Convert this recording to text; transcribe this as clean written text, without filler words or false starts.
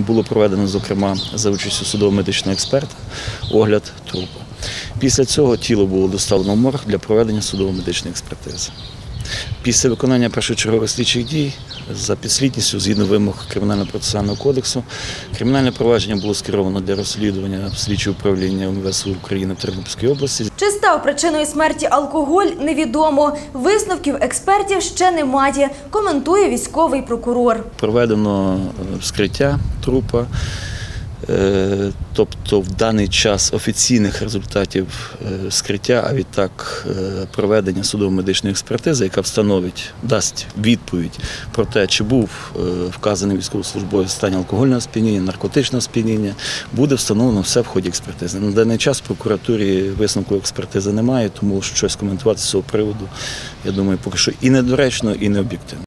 було проведено, зокрема, за участю судово-медичного експерта, огляд трупа. Після цього тіло було доставлено в морг для проведення судово-медичної експертизи. Після виконання першочергових слідчих дій за підслідністю, згідно вимог Кримінально-процесуального кодексу, кримінальне провадження було скеровано для розслідування в слідче управління МВС України в Тернопільській області. Чи став причиною смерті алкоголь, невідомо. Висновків експертів ще немає, коментує військовий прокурор. Проведено вскриття трупа. Тобто в даний час офіційних результатів вскриття, а відтак проведення судово-медичної експертизи, яка дасть відповідь про те, чи був вказаний військовослужбовець в стані алкогольного сп'яніння, наркотичного сп'яніння, буде встановлено все в ході експертизи. На даний час в прокуратурі висновку експертизи немає, тому щось коментувати з цього приводу, я думаю, поки що і недоречно, і необ'єктивно.